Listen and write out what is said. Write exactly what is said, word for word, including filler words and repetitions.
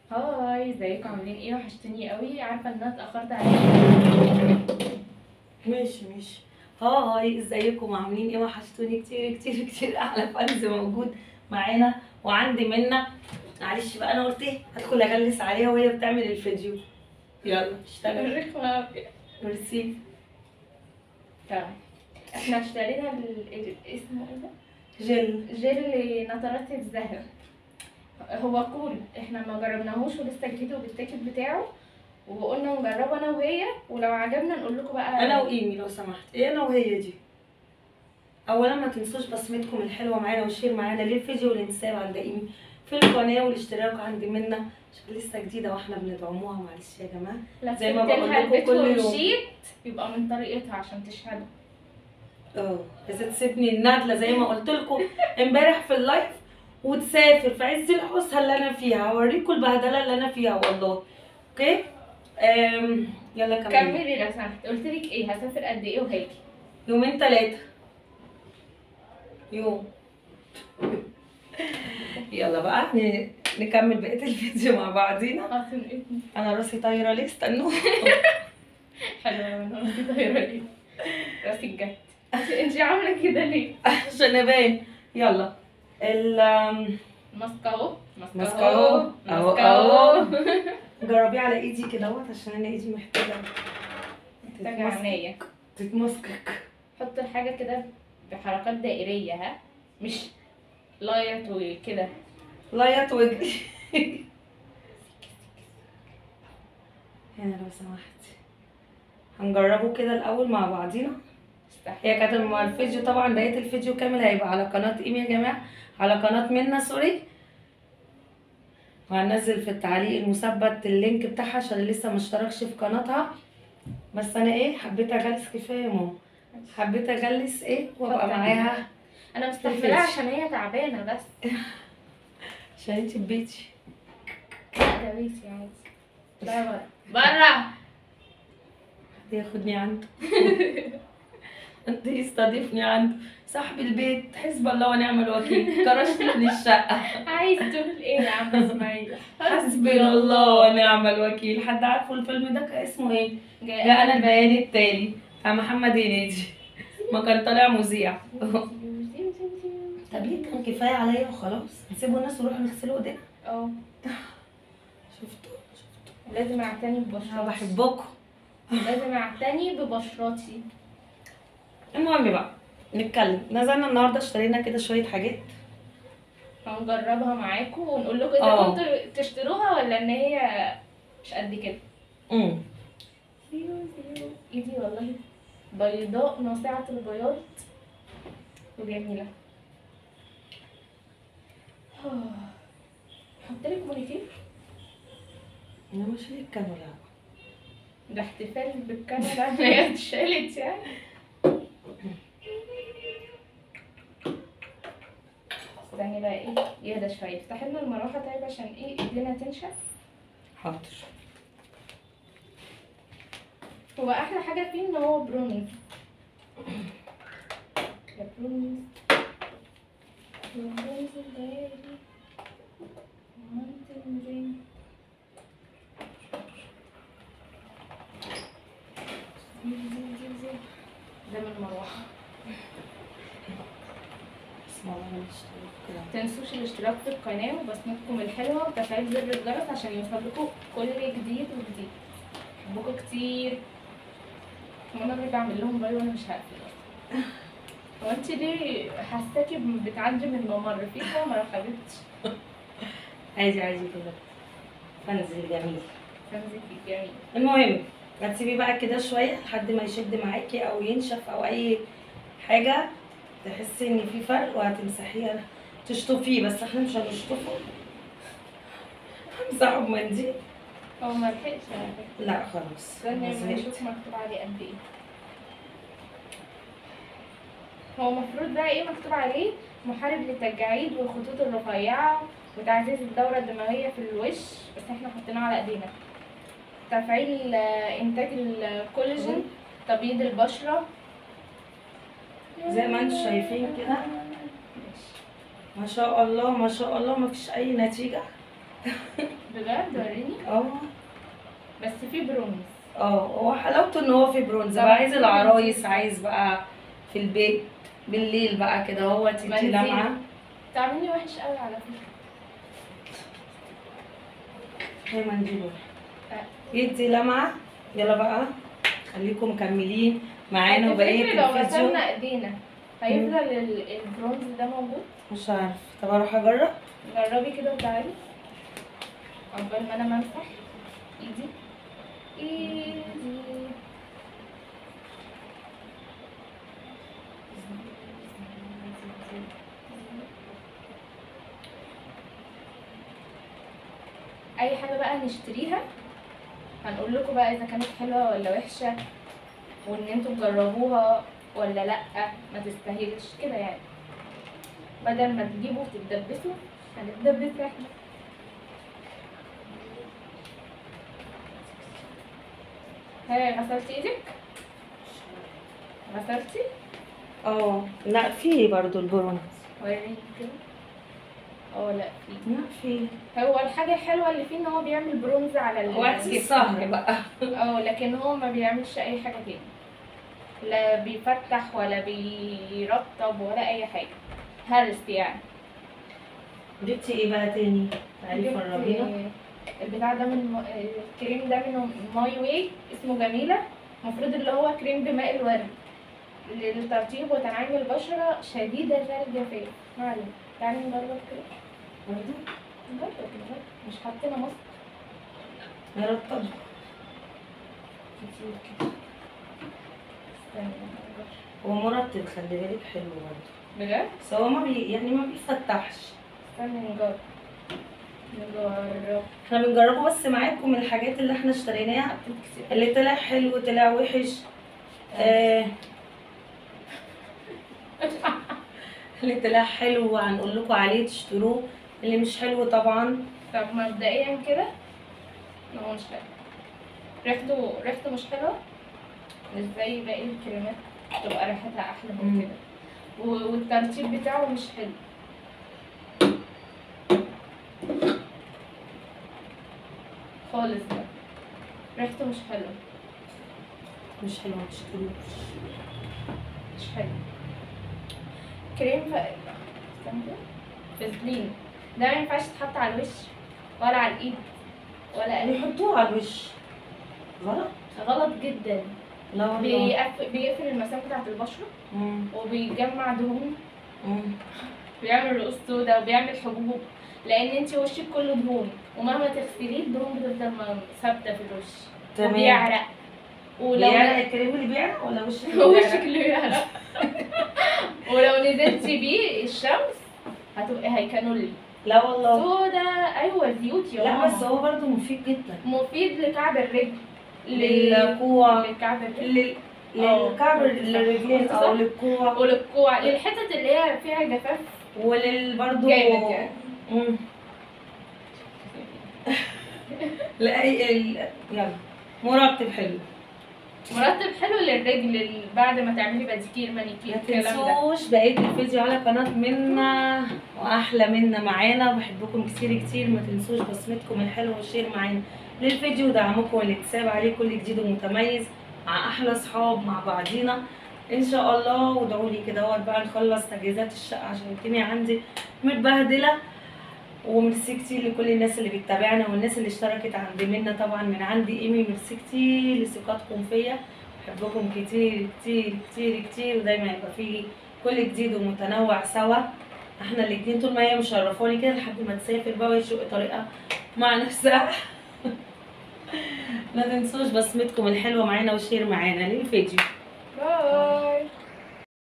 هاي، ازيكم عاملين ايه؟ وحشتوني قوي. عارفه ان انا اتاخرت عليكم. ماشي ماشي. ها هاي، ازيكم عاملين ايه؟ وحشتوني كتير كتير كتير. احلى فانز موجود معانا وعندي منا. معلش بقى، انا قلت ايه هدخل اجلس عليها وهي بتعمل الفيديو. يلا اشتغل. الرخمه. ميرسي. تمام. احنا اشترينا ال... ال... اسمه ايه ده؟ جل. جل نضارات الذهب. هو كول، احنا ما جربناهوش ولسه جديد وبالتيكت بتاعه، وقلنا نجربه انا وهي، ولو عجبنا نقول لكم بقى. انا وايمي لو سمحت، ايه انا وهي دي؟ اولا ما تنسوش بصمتكم الحلوه معانا والشير معانا للفيديو والانتساب عند ايمي في القناه والاشتراك عند منا عشان لسه جديده واحنا بندعموها. معلش يا جماعه، زي ما بقول لكم كل يوم ومشيت يبقى من طريقتها عشان تشهدوا. اه عايزه تسيبني النادله زي ما قلت لكم امبارح في اللايف وتسافر في عز الحوسه اللي انا فيها. هوريكم البهدله اللي انا فيها والله. اوكي. أم... يلا كملي. كملي لو سمحت. قلت لك ايه؟ هسافر قد ايه وهاجي؟ يومين ثلاثه. يوم. يلا بقى ن- نكمل بقيه الفيديو مع بعضينا. اه سنقتني. انا راسي طايره ليه؟ استنوا. حلوه من راسي طايره ليه؟ راسي الجد. انتي عامله كده ليه؟ عشان ابان. يلا ال أم، ماسكه اهو. ماسكه اهو. اهو ماسكه اهو. اهو. جربيه على ايدي كده اهوت عشان انا ايدي محتاجه محتاجه عنايه. تتمسكك. حط الحاجه كده بحركات دائريه، ها؟ مش لايت وكده. لايت وجهي. هنا لو سمحتي هنجربه كده الاول مع بعضينا. هي كانت مع الفيديو طبعا، بقيه الفيديو كامل هيبقى على قناه ايمي يا جماعه، على قناه منا سوري. وهنزل في التعليق المثبت اللينك بتاعها عشان اللي لسه مشتركش في قناتها. بس انا ايه حبيت اجلس كفايه يا ماما. حبيت اجلس ايه وابقى معاها انا مستحملها عشان هي تعبانه بس. عشان انتي في بيتي. لا ده بيتي عادي. لا بره بره. ياخدني عنده. انت يستضيفني عنده صاحب البيت. حسب الله ونعم الوكيل. كرشتني من الشقه. عايز تقول ايه يا عم اسماعيل؟ حسبنا الله ونعم الوكيل. حد عارفه الفيلم ده كان اسمه ايه؟ جاءنا البيان التالي بتاع محمد هنيدي. ما كان طالع مذيع. طب ليه كان كفايه عليا وخلاص؟ نسيبوا الناس وروحوا نغسلوا ايدينا. اه شفتوا شفتوا لازم اعتني انا ببشرتي. بحبكم. لازم اعتني ببشرتي. المهم بقى نتكلم. نزلنا النهارده اشترينا كده شويه حاجات هنجربها معاكم ونقول لكم اذا اه. كنتوا تشتروها ولا ان هي مش قد كده. امم زيرو زيرو. ايدي والله بيضاء ناصعة البياض وجميلة. حط لك مونيتير. انا مش هيك كانوا لا. ده احتفال بالكاميرا ان هي اتشالت يعني. استني بقى ايه يهدى شويه. افتحي لنا المروحه طيب عشان ايه ايدينا تنشف. حاضر. هو احلى حاجه فيه ان هو برونز. يا برونز يا برونز الباري وانت زين. ده من المروحه. بسم الله ما شاء الله كده. متنسوش الاشتراك في القناه وبصمتكم الحلوه وتفعيل زر الجرس عشان يوصلكوا كل جديد وجديد. بحبكم كتير. وانا اللي بعمل لهم باي وانا مش هقفل. هو انت ليه حاساكي بتعدي من الممر؟ في كاميرا يا حبيبتي. عادي عادي كده. فانزل جميل. فانزل جميل. المهم هتسيبيه بقى كده شويه لحد ما يشد معاكي او ينشف او اي حاجه تحسي ان في فرق، وهتمسحيه تشطفيه. بس احنا مش هنشطفه، همسحه بمنديل. هو ما لحقش على فكره. لا خلاص استني اما نشوف مكتوب عليه قد ايه. هو المفروض بقى ايه مكتوب عليه؟ محارب للتجاعيد والخطوط الرفيعه وتعزيز الدوره الدمويه في الوش، بس احنا حطيناه على ايدينا. تفعيل انتاج الكولاجين، تبييض البشره. زي ما انتم شايفين كده ما شاء الله ما شاء الله، ما فيش اي نتيجه. بجد وريني. اه بس في برونز. اه هو حلاوته ان هو في برونز بقى، عايز العرايس، عايز بقى في البيت بالليل بقى كده هو تيجي منزل. لمعه. تعملني وحش قوي على فكره. هي منجيبه يدي لمعه. يلا بقى خليكم مكملين معانا وبقيه تفتكري لو الفيديو. غسلنا ايدينا هيفضل ال- البرونز ده موجود؟ مش عارف، طب اروح اجرب. جربي كده وتعالي عقبال ما انا ممسح ايدي. ايدي اي حاجه بقى نشتريها هنقول لكم بقى اذا كانت حلوه ولا وحشه، وان انتوا تجربوها ولا لا، ما تستاهلش كده يعني. بدل ما تجيبوا وتتدبسوا هنتدبس احنا. ها غسلتي ايدك؟ غسلتي؟ اه لا في برضو البرونز. وريني كده. اه لا في. لا في. هو الحاجه الحلوه اللي فيه ان هو بيعمل برونز على وقت الجسم. السهر بقى. اه لكن هو ما بيعملش اي حاجه تاني، لا بيفتح ولا بيرطب ولا اي حاجه، هرس يعني. جبتي ايه بقى تاني؟ تعالي جبت فرجينا. البتاع ده من م- الكريم ده من ماي واي، اسمه جميله. المفروض اللي هو كريم بماء الورد للترطيب وتنعيم البشره شديده الجفاف. معلم تعالي نجرب كده. برضو نجرب نجرب مش حاطين ماسك نرطب. كتير كده. استنى نجرب. هو مرطب خلي بالك، حلو برضو، بجد؟ بس هو ما بي يعني ما بيفتحش. استنى نجرب نجرب. احنا بنجربه بس معاكم الحاجات اللي احنا اشتريناها، اللي طلع حلو طلع وحش. آه اللي طلع حلو هنقول لكم عليه تشتروه، اللي مش حلو طبعا. طب مبدئيا كده هو مش حلو، ريحته ريحته مش حلوه، مش زي باقي الكريمات تبقى ريحتها احلى من مم. كده، و- والترتيب بتاعه مش حلو. خالص ده ريحته مش حلوه. مش حلو، ما تشتروش. مش حلو. كريم ف... استنى كده. فازلين ده ما ينفعش يتحط على الوش ولا على الايد ولا اي. بيحطوه على الوش غلط. غلط جدا. لا والله. بيقف... بيقفل المسام بتاعت البشره مم. وبيجمع دهون، مم. بيعمل رؤوس سودا وبيعمل حبوب، لان انت وشك كله دهون ومهما تغسليه الدهون بتفضل م- ثابته في الوش. تمام. وبيعرق. ولو بيعرق الكريم اللي بيعرق ولا وشك اللي وشك بيعرق؟ اللي بيعرق. ولو نزلتي بيه الشمس هتبقي هيكانولي لا والله. سودا. ايوه زيوت يا لا ماما. بس هو برضو مفيد جدا. مفيد لكعب الرجل، للكوع، لكعب الرجل لل... اه. للكعب للرجلين او للكوع وللكوع، للحتت اللي هي فيها جفاف ولل برضو جامد يعني. مم. لاي ال... يلا مرطب حلو. مرتب حلو للرجل لل- بعد ما تعملي باديكير مانيكير ما الكلام ده. تنسوش بقيه الفيديو على قناه منا واحلى منا معانا، بحبكم كتير كتير. ما تنسوش بصمتكم الحلوه والشير معانا للفيديو، دعمكم والاكتساب عليه كل جديد ومتميز مع احلى اصحاب مع بعضينا ان شاء الله. وادعوا لي كده وقت بقى نخلص تجهيزات الشقه عشان الدنيا عندي متبهدله. وميرسي كتير لكل الناس اللي بتتابعنا والناس اللي اشتركت عند منا طبعا من عندي ايمي. ميرسي كتير لثقتكم فيا، بحبكم كتير كتير كتير كتير، ودايما يبقى فيه كل جديد ومتنوع سوا احنا الاتنين طول ما هي مشرفاني كده لحد ما تسافر بقى وتشق طريقها مع نفسها. ما تنسوش بصمتكم الحلوه معانا وشير معانا للفيديو.